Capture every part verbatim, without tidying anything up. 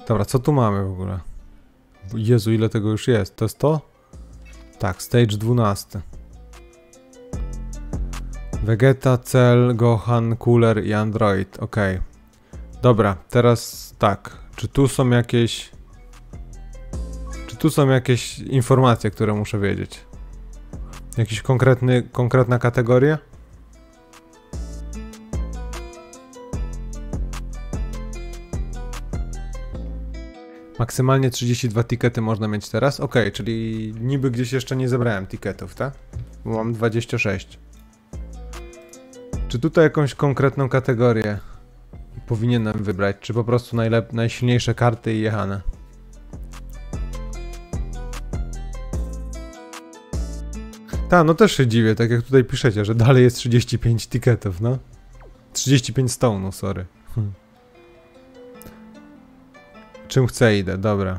Dobra, co tu mamy w ogóle? Jezu, ile tego już jest? To jest to? Tak, stage dwunasty. Vegeta, Cell, Gohan, Cooler i Android. Ok. Dobra, teraz tak. Czy tu są jakieś... Czy tu są jakieś informacje, które muszę wiedzieć? Jakiś konkretny, konkretna kategoria? Maksymalnie trzydzieści dwa tikety można mieć teraz. Ok, czyli niby gdzieś jeszcze nie zebrałem tiketów, tak? Bo mam dwadzieścia sześć. Czy tutaj jakąś konkretną kategorię powinienem wybrać? Czy po prostu najlep najsilniejsze karty i jechane? Ta, no też się dziwię, tak jak tutaj piszecie, że dalej jest trzydzieści pięć tiketów, no. trzydzieści pięć stone'ów, sorry. Hm. Czym chcę idę, dobra.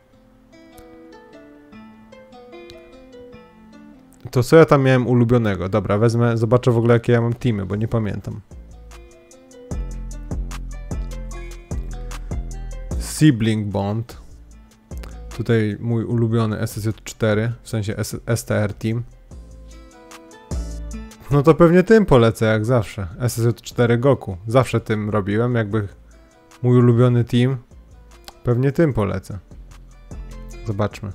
To co ja tam miałem ulubionego? Dobra, wezmę, zobaczę w ogóle jakie ja mam teamy, bo nie pamiętam. Sibling Bond. Tutaj mój ulubiony S S J cztery, w sensie S T R Team. No to pewnie tym polecę, jak zawsze. S S J cztery Goku. Zawsze tym robiłem, jakby mój ulubiony team. Pewnie tym polecę. Zobaczmy.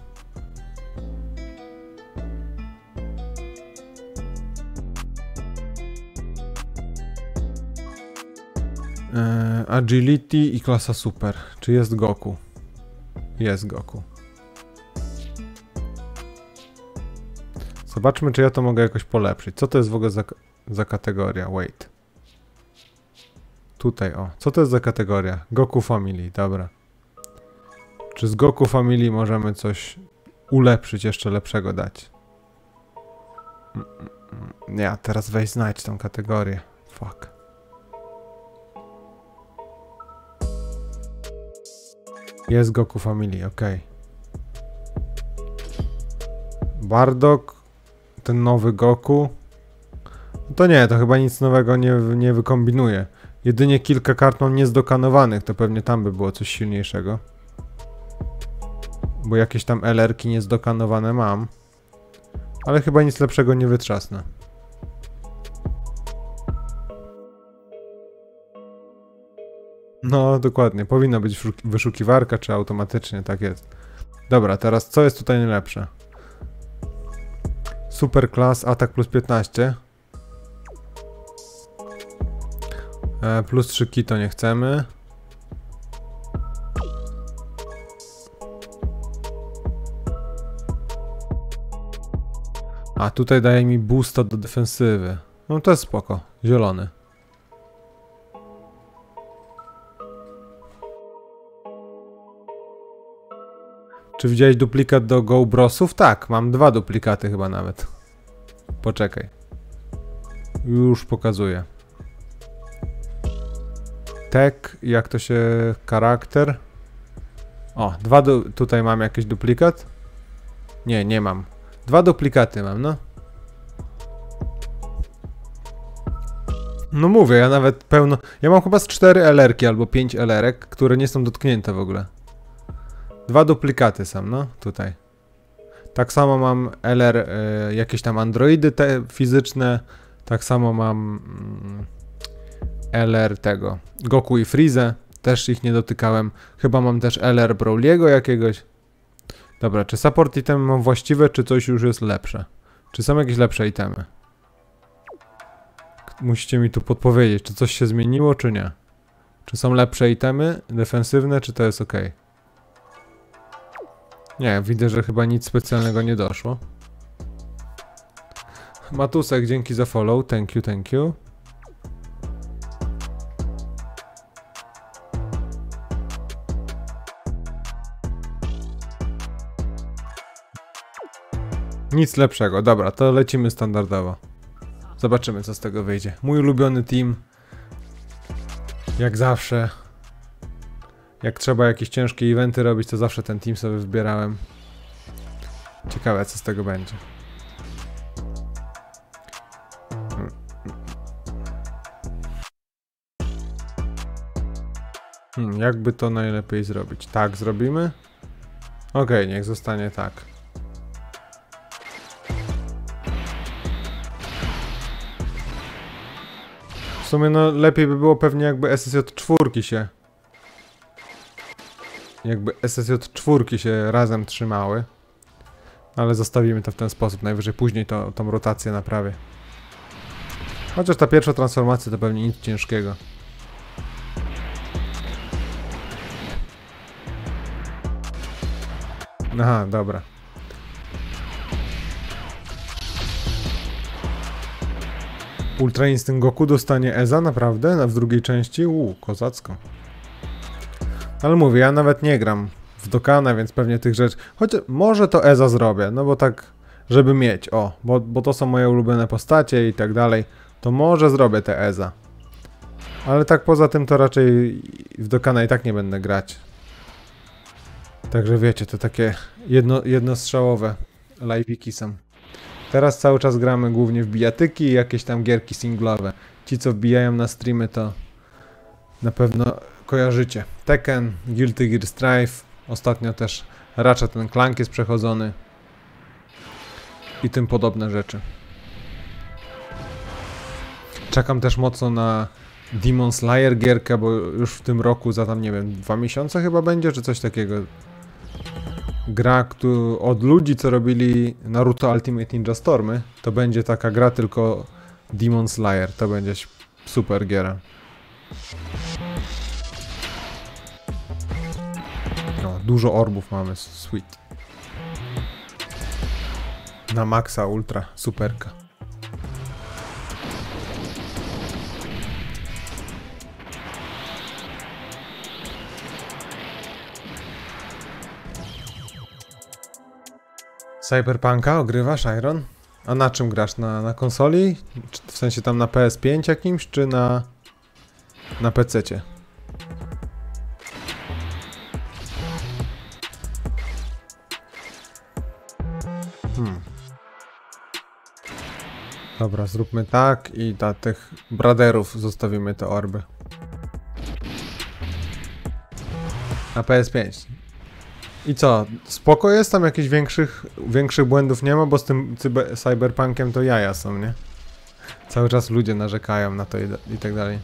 Eee, agility i klasa super. Czy jest Goku? Jest Goku. Zobaczmy, czy ja to mogę jakoś polepszyć. Co to jest w ogóle za, za kategoria? Wait. Tutaj, o. Co to jest za kategoria? Goku Family, dobra. Czy z Goku Family możemy coś ulepszyć, jeszcze lepszego dać? Nie, teraz weź znajdź tą kategorię. Fuck. Jest Goku Family, ok. Bardock, ten nowy Goku. To nie, to chyba nic nowego nie, nie wykombinuje. Jedynie kilka kart mam niezdokanowanych, to pewnie tam by było coś silniejszego. Bo jakieś tam L R-ki niezdokanowane mam. Ale chyba nic lepszego nie wytrzasnę. No, dokładnie. Powinna być wyszukiwarka, czy automatycznie, tak jest. Dobra, teraz co jest tutaj najlepsze? Super Class, atak plus piętnaście. E, plus trzy ki to nie chcemy. A tutaj daje mi boosta do defensywy. No to jest spoko. Zielony. Czy widziałeś duplikat do Go Brosów? Tak, mam dwa duplikaty chyba nawet. Poczekaj. Już pokazuję. Tech, jak to się... charakter. O, dwa du tutaj mam jakiś duplikat? Nie, nie mam. Dwa duplikaty mam, no. No mówię, ja nawet pełno... Ja mam chyba z cztery L R-ki albo pięć L R-ek, które nie są dotknięte w ogóle. Dwa duplikaty są, no, tutaj. Tak samo mam L R, y, jakieś tam androidy te fizyczne. Tak samo mam y, L R tego. Goku i Freeze. Też ich nie dotykałem. Chyba mam też L R Broly'ego jakiegoś. Dobra, czy support itemy mam właściwe, czy coś już jest lepsze? Czy są jakieś lepsze itemy? Musicie mi tu podpowiedzieć, czy coś się zmieniło, czy nie. Czy są lepsze itemy defensywne, czy to jest ok? Nie, widzę, że chyba nic specjalnego nie doszło. Matusek, dzięki za follow. Thank you, thank you. Nic lepszego. Dobra, to lecimy standardowo. Zobaczymy, co z tego wyjdzie. Mój ulubiony team. Jak zawsze. Jak trzeba jakieś ciężkie eventy robić, to zawsze ten team sobie wybierałem. Ciekawe, co z tego będzie. Hmm, jakby to najlepiej zrobić? Tak zrobimy? Okej, okay, niech zostanie tak. W sumie no lepiej by było pewnie jakby S S J cztery się... Jakby S S J cztery się razem trzymały. Ale zostawimy to w ten sposób, najwyżej później to, tą rotację naprawię. Chociaż ta pierwsza transformacja to pewnie nic ciężkiego. Aha, dobra. Ultra Instinct Goku dostanie Eza, naprawdę? W drugiej części? Uuu, kozacko. Ale mówię, ja nawet nie gram w Dokana, więc pewnie tych rzeczy... Chociaż może to Eza zrobię, no bo tak, żeby mieć, o, bo, bo to są moje ulubione postacie i tak dalej, to może zrobię te Eza. Ale tak poza tym to raczej w Dokana i tak nie będę grać. Także wiecie, to takie jedno, jednostrzałowe live'iki są. Teraz cały czas gramy głównie w bijatyki i jakieś tam gierki singlowe. Ci co wbijają na streamy to na pewno kojarzycie. Tekken, Guilty Gear Strive, ostatnio też Ratchet and Clank jest przechodzony i tym podobne rzeczy. Czekam też mocno na Demon Slayer gierkę, bo już w tym roku za tam nie wiem, dwa miesiące chyba będzie, czy coś takiego. Gra kto, od ludzi, co robili Naruto Ultimate Ninja Stormy, to będzie taka gra tylko Demon Slayer, to będzie super giera. No, dużo orbów mamy, sweet. Na maksa, ultra, superka. Cyberpunka ogrywasz, Iron? A na czym grasz? Na, na konsoli? W sensie tam na P S pięć jakimś, czy na... na pececie? Hmm. Dobra, zróbmy tak i dla tych braderów zostawimy te orby. Na P S pięć. I co? Spoko jest? Tam jakichś większych, większych błędów nie ma, bo z tym cyberpunkiem to jaja są, nie? Cały czas ludzie narzekają na to i, i tak dalej.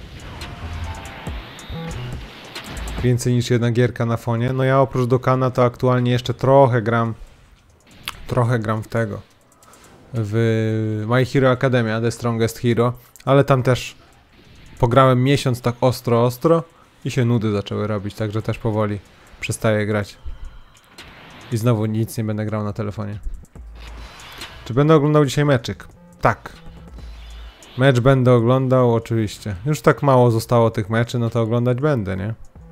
Więcej niż jedna gierka na fonie. No ja oprócz Dokana to aktualnie jeszcze trochę gram. Trochę gram w tego. W My Hero Academia, The Strongest Hero. Ale tam też pograłem miesiąc tak ostro, ostro i się nudy zaczęły robić, także też powoli przestaję grać. I znowu nic nie będę grał na telefonie. Czy będę oglądał dzisiaj meczyk? Tak. Mecz będę oglądał, oczywiście. Już tak mało zostało tych meczy, no to oglądać będę, nie?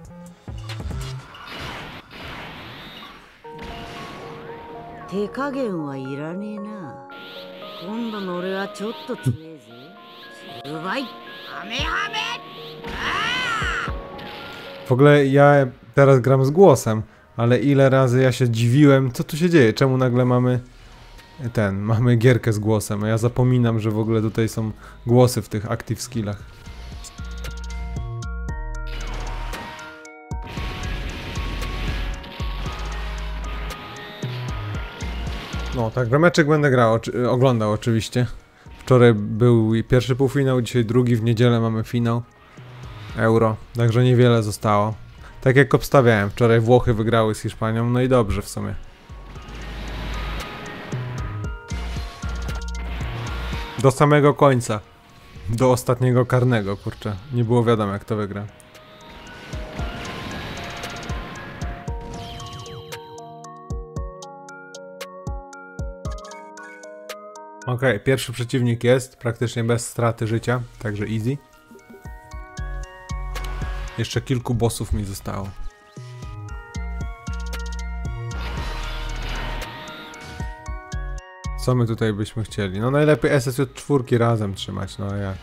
W ogóle ja teraz gram z głosem, ale ile razy ja się dziwiłem, co tu się dzieje, czemu nagle mamy ten, mamy gierkę z głosem, a ja zapominam, że w ogóle tutaj są głosy w tych active skillach. No, tak, meczek będę grał, oczy oglądał oczywiście. Wczoraj był pierwszy półfinał, dzisiaj drugi, w niedzielę mamy finał Euro, także niewiele zostało. Tak jak obstawiałem, wczoraj Włochy wygrały z Hiszpanią, no i dobrze w sumie. Do samego końca. Do ostatniego karnego, kurczę. Nie było wiadomo, jak to wygra. Okej, okay, pierwszy przeciwnik jest praktycznie bez straty życia, także easy. Jeszcze kilku bossów mi zostało. Co my tutaj byśmy chcieli? No najlepiej S S J cztery razem trzymać, no a jak?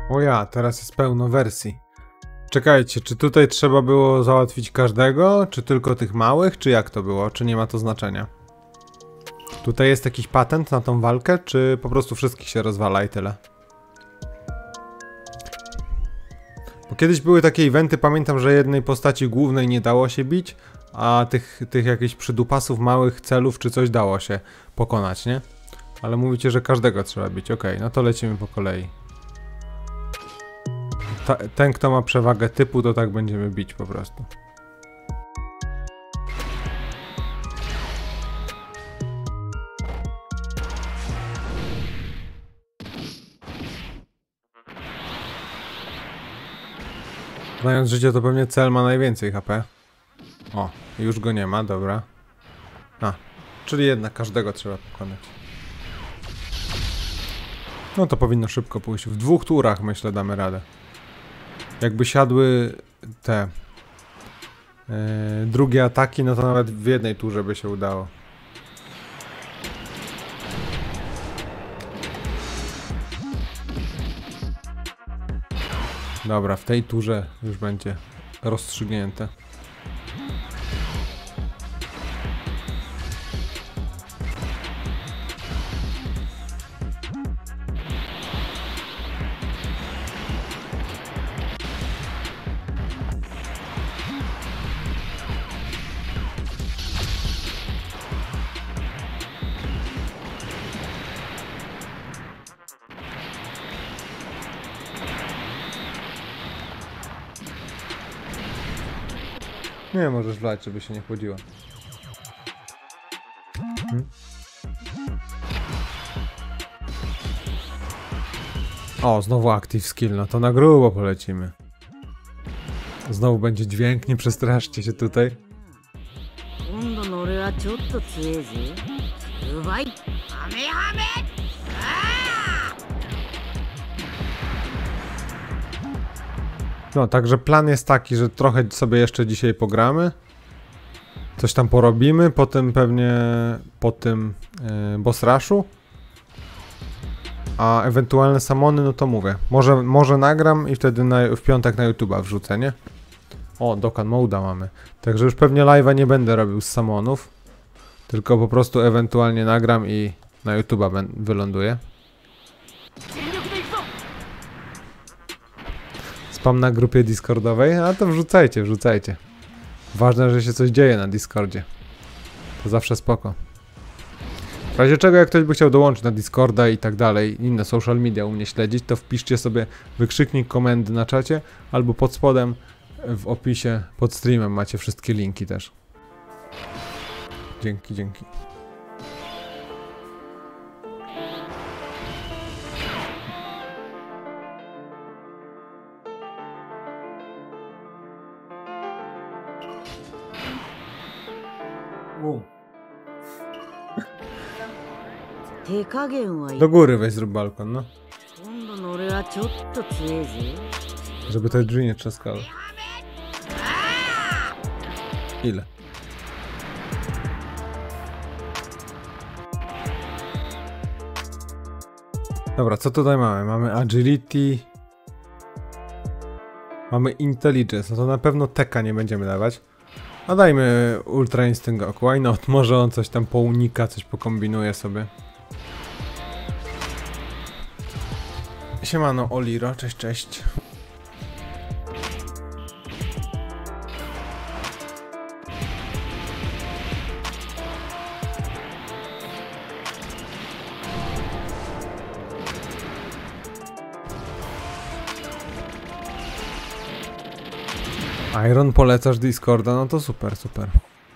O ja, teraz jest pełno wersji. Czekajcie, czy tutaj trzeba było załatwić każdego, czy tylko tych małych, czy jak to było, czy nie ma to znaczenia? Tutaj jest jakiś patent na tą walkę, czy po prostu wszystkich się rozwala i tyle? Bo kiedyś były takie eventy, pamiętam, że jednej postaci głównej nie dało się bić, a tych, tych jakichś przydupasów, małych celów czy coś dało się pokonać, nie? Ale mówicie, że każdego trzeba bić, okej, okay, no to lecimy po kolei. Ta, ten, kto ma przewagę typu, to tak będziemy bić po prostu. Znając życie, to pewnie cel ma najwięcej H P. O, już go nie ma, dobra. A, czyli jednak każdego trzeba pokonać. No to powinno szybko pójść. W dwóch turach, myślę, damy radę. Jakby siadły te yy, drugie ataki, no to nawet w jednej turze by się udało. Dobra, w tej turze już będzie rozstrzygnięte. Nie, możesz wlać, żeby się nie chłodziła. Hmm? O, znowu active skill, no to na grubo polecimy. Znowu będzie dźwięk, nie przestraszcie się tutaj. No, także plan jest taki, że trochę sobie jeszcze dzisiaj pogramy. Coś tam porobimy, potem pewnie po tym yy, boss rushu. A ewentualne samony, no to mówię. Może, może nagram i wtedy na, w piątek na YouTube'a wrzucę, nie? O, Dokkan Moda mamy. Także już pewnie live'a nie będę robił z samonów. Tylko po prostu ewentualnie nagram i na YouTube'a wyląduję. Spam na grupie Discordowej, a to wrzucajcie, wrzucajcie. Ważne, że się coś dzieje na Discordzie. To zawsze spoko. W razie czego, jak ktoś by chciał dołączyć na Discorda i tak dalej, inne social media u mnie śledzić, to wpiszcie sobie wykrzyknik komendy na czacie, albo pod spodem w opisie pod streamem macie wszystkie linki też. Dzięki, dzięki. U. Do góry weź zrób balkon, no. Żeby te drzwi nie trzaskały. Ile? Dobra, co tutaj mamy? Mamy agility. Mamy intelligence, no to na pewno teka nie będziemy dawać. A dajmy Ultra Instinct Goku, why not? Może on coś tam pounika, coś pokombinuje sobie. Siemano Oliro, cześć, cześć. Iron, polecasz Discorda? No to super, super.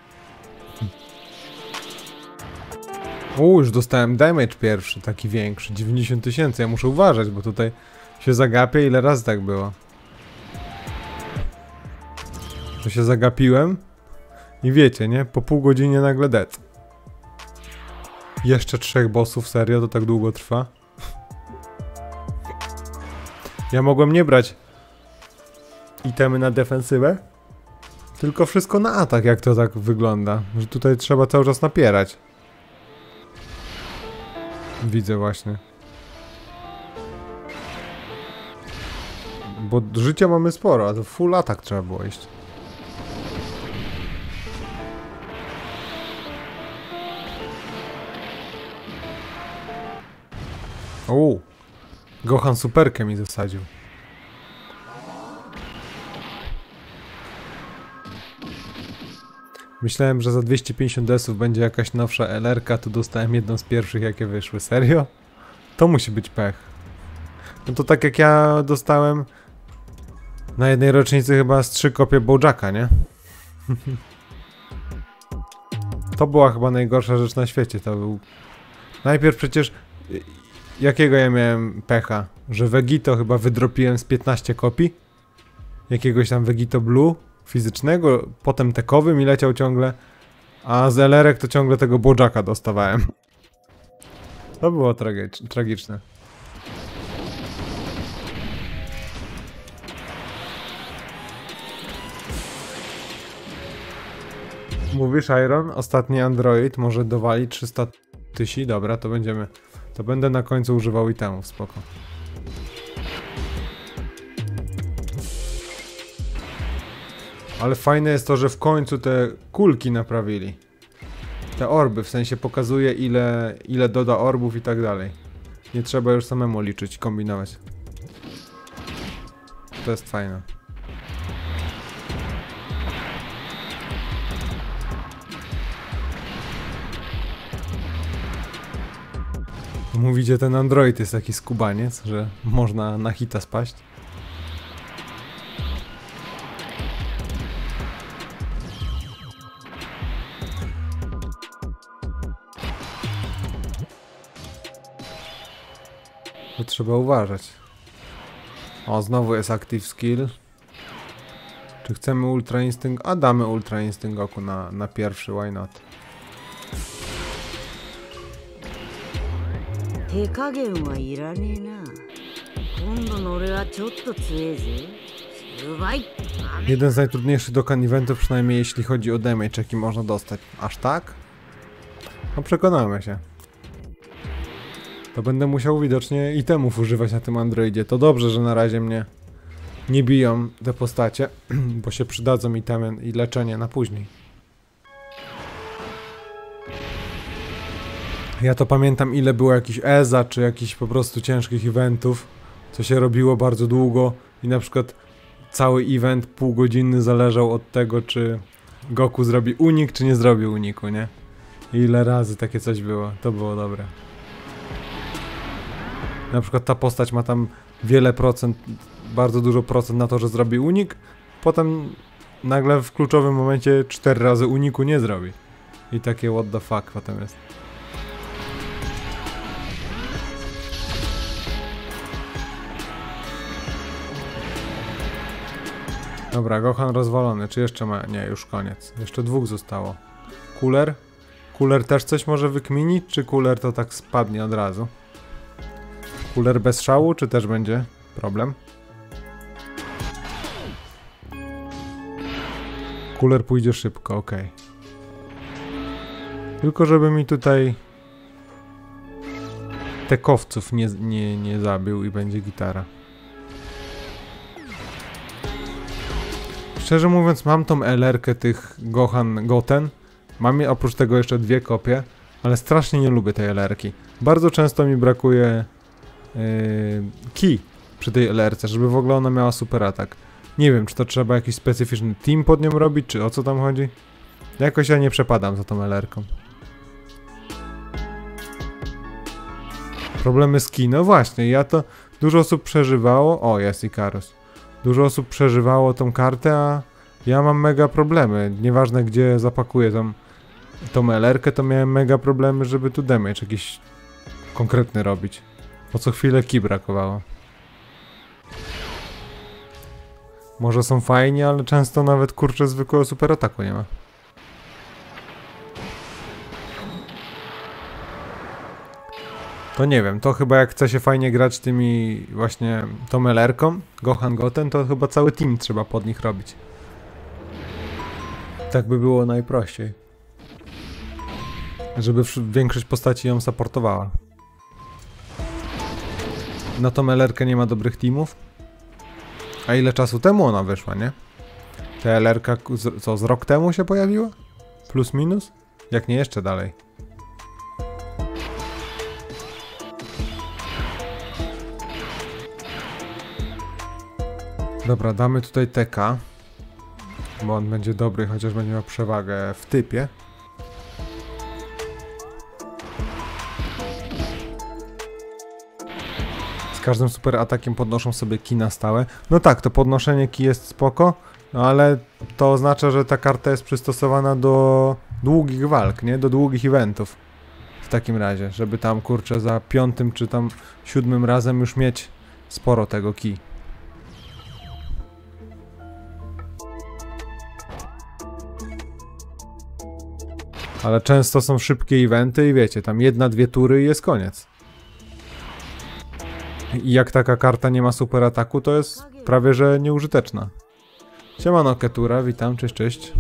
Uuu, już dostałem damage pierwszy, taki większy, dziewięćdziesiąt tysięcy. Ja muszę uważać, bo tutaj się zagapię, ile razy tak było. To się zagapiłem i wiecie, nie? Po pół godzinie nagle dead. Jeszcze trzech bossów, serio? To tak długo trwa? Ja mogłem nie brać itemy na defensywę, tylko wszystko na atak, jak to tak wygląda. Że tutaj trzeba cały czas napierać. Widzę właśnie. bo życia mamy sporo, a to full atak trzeba było iść. O, Gohan superkę mi zasadził. Myślałem, że za dwieście pięćdziesiąt desów będzie jakaś nowsza L R ka, tu dostałem jedną z pierwszych, jakie wyszły. Serio? To musi być pech. No to tak jak ja dostałem na jednej rocznicy chyba z trzy kopie Bojacka, nie? To była chyba najgorsza rzecz na świecie. To był... Najpierw przecież... Jakiego ja miałem pecha? Że Vegito chyba wydropiłem z piętnaście kopii. Jakiegoś tam Vegito Blue fizycznego, potem tekowy mi leciał ciągle, a z L R ek to ciągle tego Bojacka dostawałem. To było tragicz, tragiczne. Mówisz, Iron? Ostatni Android może dowalić trzysta tysięcy? Dobra, to będziemy... To będę na końcu używał itemów, spoko. Ale fajne jest to, że w końcu te kulki naprawili. Te orby, w sensie pokazuje ile, ile doda orbów i tak dalej. Nie trzeba już samemu liczyć, kombinować. To jest fajne. Mówicie, ten Android jest taki skubaniec, że można na hita spaść. To trzeba uważać. O, znowu jest Active Skill. Czy chcemy Ultra Instinct? A damy Ultra Instinct Goku na, na pierwszy, why not? 手加減はいらねえな。今度の俺はちょっと強えぜ。うまい。 Jeden z najtrudniejszych Dokkan eventów, przynajmniej jeśli chodzi o damage, jaki można dostać. Aż tak? No przekonamy się. To będę musiał widocznie itemów używać na tym androidzie. To dobrze, że na razie mnie nie biją te postacie, bo się przydadzą itemy i leczenie na później. Ja to pamiętam, ile było jakichś E Z A, czy jakichś po prostu ciężkich eventów, co się robiło bardzo długo i na przykład cały event półgodzinny zależał od tego, czy Goku zrobi unik, czy nie zrobi uniku, nie? I ile razy takie coś było, to było dobre. Na przykład ta postać ma tam wiele procent, bardzo dużo procent na to, że zrobi unik, potem nagle w kluczowym momencie cztery razy uniku nie zrobi. I takie what the fuck potem jest. Dobra, Gohan rozwalony. Czy jeszcze ma? Nie, już koniec. Jeszcze dwóch zostało. Cooler? Cooler też coś może wykminić? Czy Cooler to tak spadnie od razu? Cooler bez szału? Czy też będzie problem? Cooler pójdzie szybko, ok. Tylko żeby mi tutaj tekowców nie, nie, nie zabił i będzie gitara. Szczerze mówiąc, mam tą L R kę tych Gohan Goten. Mam oprócz tego jeszcze dwie kopie, ale strasznie nie lubię tej L R ki. Bardzo często mi brakuje yy, key przy tej L R ce, żeby w ogóle ona miała super atak. Nie wiem, czy to trzeba jakiś specyficzny team pod nią robić, czy o co tam chodzi. Jakoś ja nie przepadam za tą L R ką. Problemy z key, no właśnie, ja to... Dużo osób przeżywało... O, jest Ikarus. Dużo osób przeżywało tą kartę, a ja mam mega problemy. Nieważne gdzie zapakuję tą, tą L R kę, to miałem mega problemy, żeby tu damage jakiś konkretny robić. Bo co chwilę key brakowało. Może są fajni, ale często nawet kurczę zwykłego super ataku nie ma. To nie wiem, to chyba jak chce się fajnie grać tymi właśnie tą L R ką, Gohan Goten, to chyba cały team trzeba pod nich robić. Tak by było najprościej. Żeby większość postaci ją supportowała. Na tą L R kę nie ma dobrych teamów. A ile czasu temu ona wyszła, nie? Ta L R-ka z, co, z rok temu się pojawiła? Plus minus? Jak nie jeszcze dalej. Dobra, damy tutaj T K. Bo on będzie dobry, chociaż będzie miał przewagę w typie. Z każdym super atakiem podnoszą sobie ki na stałe. No tak, to podnoszenie ki jest spoko, no ale to oznacza, że ta karta jest przystosowana do długich walk, nie? Do długich eventów. W takim razie, żeby tam, kurczę, za piątym czy tam siódmym razem już mieć sporo tego ki. Ale często są szybkie eventy i wiecie, tam jedna, dwie tury i jest koniec. I jak taka karta nie ma super ataku, to jest prawie że nieużyteczna. Siemano Ketura, witam, cześć, cześć.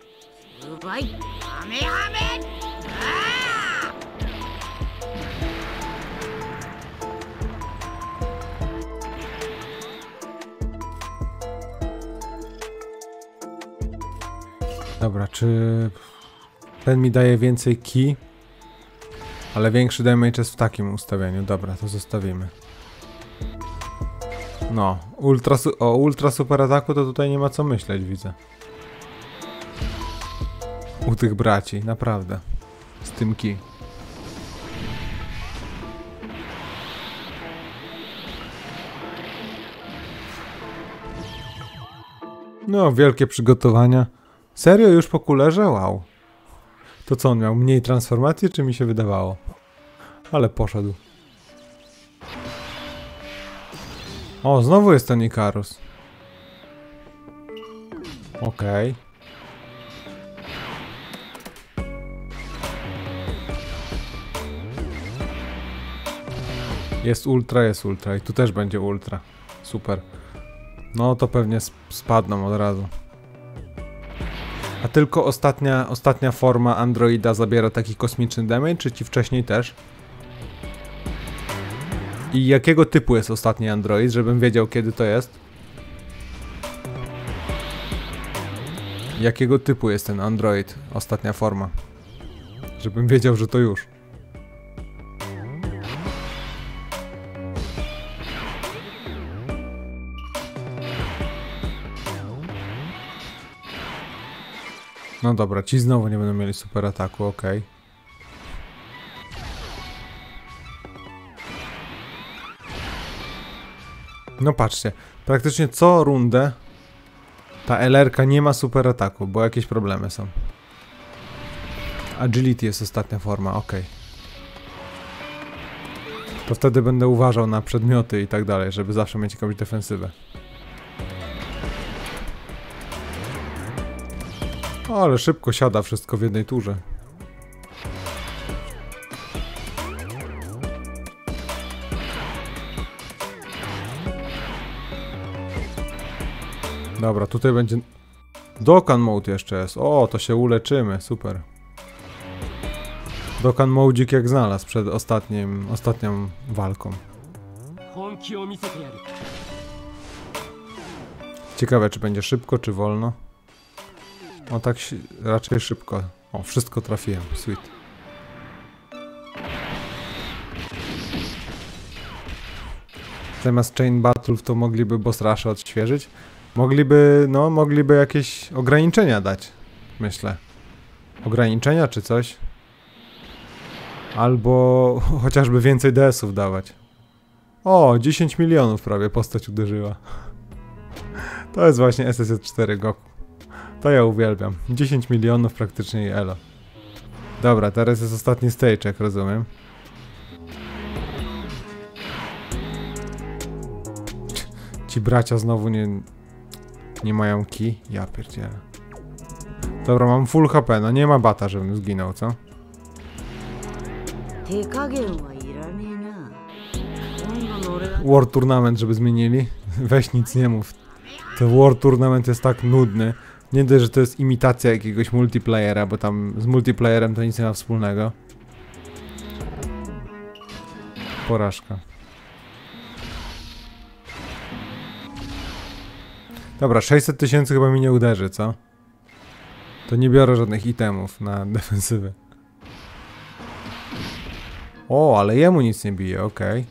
Dobra, czy... Ten mi daje więcej ki, ale większy damage jest w takim ustawieniu. Dobra, to zostawimy. No, ultra, o ultra super ataku to tutaj nie ma co myśleć, widzę. U tych braci, naprawdę. Z tym ki. No, wielkie przygotowania. Serio już po kulerze? Wow. To co on miał? Mniej transformacji, czy mi się wydawało? Ale poszedł. O, znowu jest ten Ikarus. Okej. Jest ultra, jest ultra. I tu też będzie ultra. Super. No to pewnie sp spadną od razu. A tylko ostatnia, ostatnia forma androida zabiera taki kosmiczny damage, czy ci wcześniej też? I jakiego typu jest ostatni android, żebym wiedział kiedy to jest? Jakiego typu jest ten android, ostatnia forma? Żebym wiedział, że to już. No dobra, ci znowu nie będą mieli super ataku, ok. No patrzcie, praktycznie co rundę ta L R-ka nie ma super ataku, bo jakieś problemy są. Agility jest ostatnia forma, ok. To wtedy będę uważał na przedmioty i tak dalej, żeby zawsze mieć jakąś defensywę. O, ale szybko siada wszystko w jednej turze. Dobra, tutaj będzie... Dokkan Mode jeszcze jest. O, to się uleczymy, super. Dokkan Modzik jak znalazł przed ostatnim, ostatnią walką. Ciekawe, czy będzie szybko, czy wolno. O, tak się, raczej szybko. O, wszystko trafiłem, sweet. Zamiast Chain Battle to mogliby boss rusha odświeżyć. Mogliby, no, mogliby jakieś ograniczenia dać, myślę. Ograniczenia czy coś. Albo chociażby więcej D S ów dawać. O, dziesięć milionów prawie postać uderzyła. To jest właśnie S S cztery Goku. To ja uwielbiam. dziesięć milionów praktycznie i elo. Dobra, teraz jest ostatni stage, jak rozumiem. Ci bracia znowu nie... Nie mają ki? Ja pierdzielę. Dobra, mam full H P, no nie ma bata, żebym zginął, co? War Tournament, żeby zmienili? Weź nic nie mów. Ten War Tournament jest tak nudny. Nie dość, że to jest imitacja jakiegoś multiplayera, bo tam z multiplayerem to nic nie ma wspólnego. Porażka. Dobra, sześćset tysięcy chyba mi nie uderzy, co? To nie biorę żadnych itemów na defensywę. O, ale jemu nic nie bije, okej.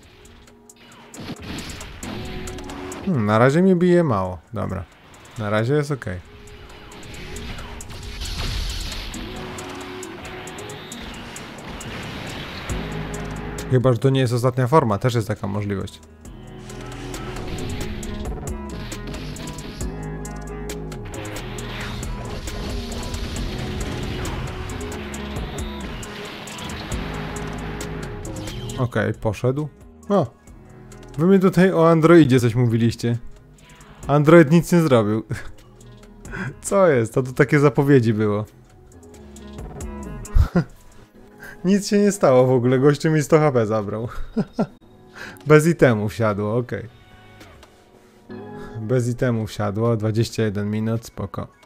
Okay. Hmm, na razie mi bije mało, dobra. Na razie jest okej. Okay. Chyba, że to nie jest ostatnia forma, też jest taka możliwość. Okej, okay, poszedł. O! Wy mi tutaj o Androidzie coś mówiliście. Android nic nie zrobił. Co jest? To tu takie zapowiedzi było. Nic się nie stało w ogóle, gościu mi sto H P zabrał. Bez itemu wsiadło, okej. Okay. Bez itemu wsiadło, dwadzieścia jeden minut, spoko.